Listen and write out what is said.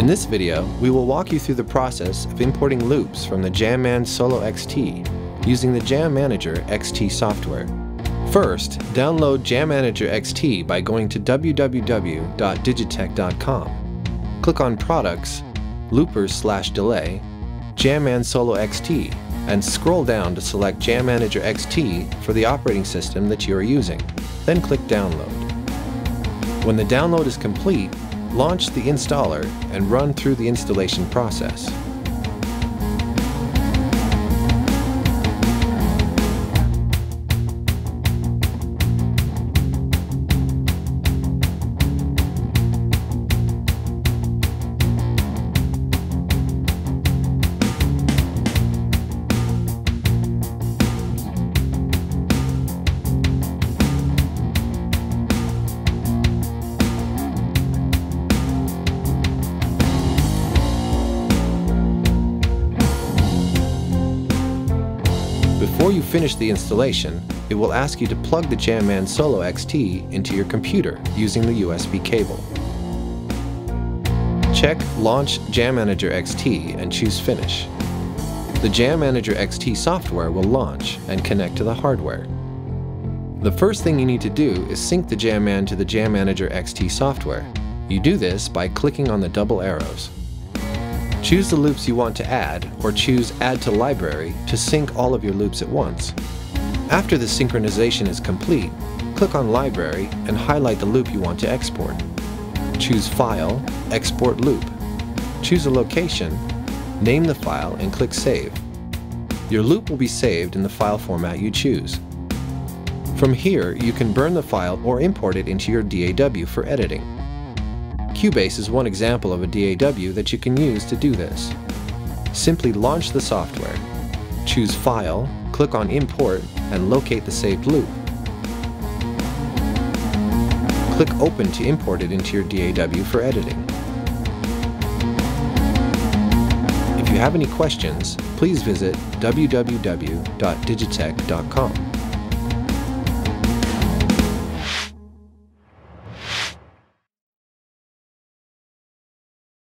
In this video, we will walk you through the process of importing loops from the Jamman Solo XT using the Jam Manager XT software. First, download Jam Manager XT by going to www.digitech.com. Click on Products, Loopers/Delay, Jamman Solo XT, and scroll down to select Jam Manager XT for the operating system that you are using. Then click Download. When the download is complete, launch the installer and run through the installation process. Before you finish the installation, it will ask you to plug the Jamman Solo XT into your computer using the USB cable. Check Launch Jam Manager XT and choose Finish. The Jam Manager XT software will launch and connect to the hardware. The first thing you need to do is sync the Jamman to the Jam Manager XT software. You do this by clicking on the double arrows. Choose the loops you want to add, or choose Add to Library to sync all of your loops at once. After the synchronization is complete, click on Library and highlight the loop you want to export. Choose File, Export Loop. Choose a location, name the file, and click Save. Your loop will be saved in the file format you choose. From here, you can burn the file or import it into your DAW for editing. Cubase is one example of a DAW that you can use to do this. Simply launch the software. Choose File, click on Import, and locate the saved loop. Click Open to import it into your DAW for editing. If you have any questions, please visit www.digitech.com.